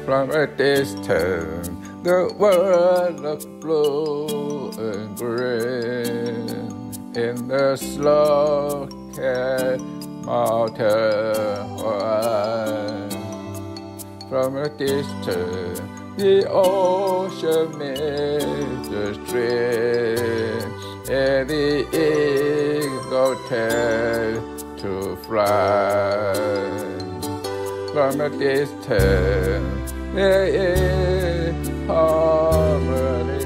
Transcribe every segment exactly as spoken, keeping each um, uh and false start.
From a distance, the world looks blue and green in the snow-capped mountain wide. From a distance, the ocean meets the stream, and the eagle tends to fly. From a distance, there is harmony,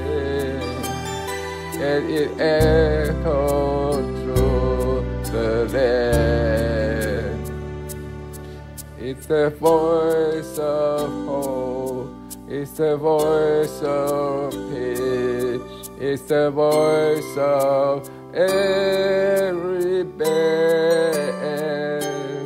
and it echoes through the land. It's the voice of hope, it's the voice of peace, it's the voice of every man.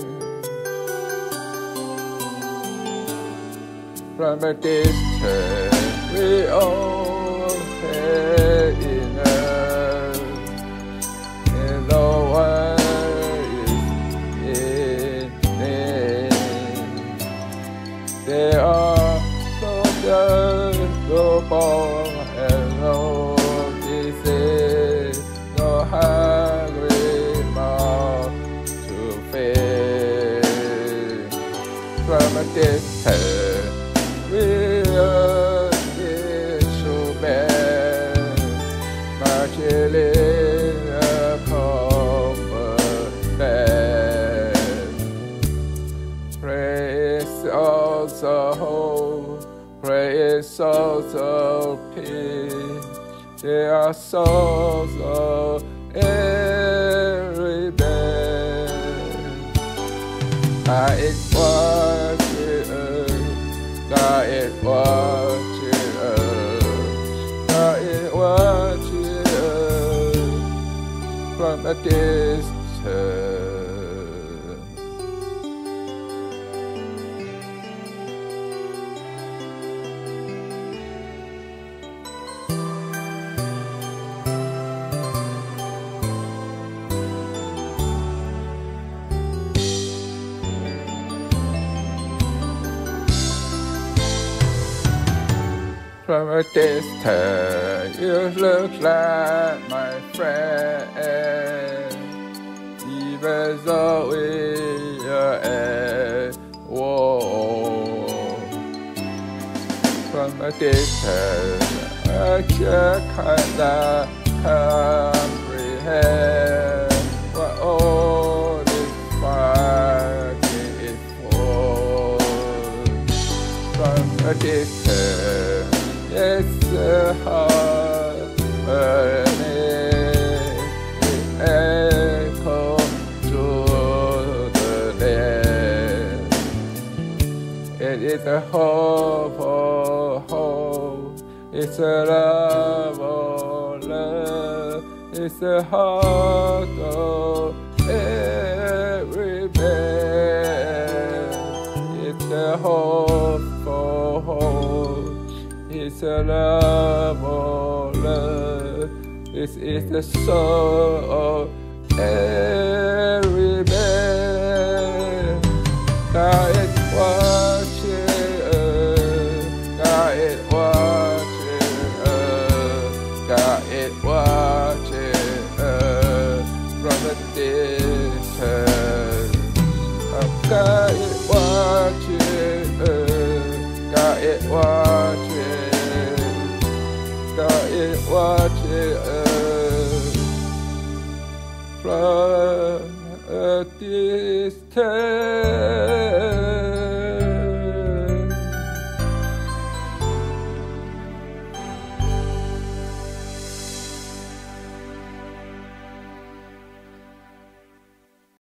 From a distance, we all have enough, and no one is in need. There are no death, no born, and no disease, no hungry mouth to feed. From a distance, we are instruments, marching in a common band. Praise also hope, praise also peace. There are souls of every man. I watching God is watching us, God is watching us from a distance. From a distance, you look like my friend, even though we are at war. From a distance, I just cannot comprehend what all this fighting is for. From a distance, it's a heart burning, it echoes through the land. It is a hope for hope, it's a love for love, it's the heart of every man. It's a hope for hope, it's a love of love. This is the soul of every man. God is watching us, God is watching us, God is watching us from a distance. God is watching us, God is watching. God is watching us from a distance.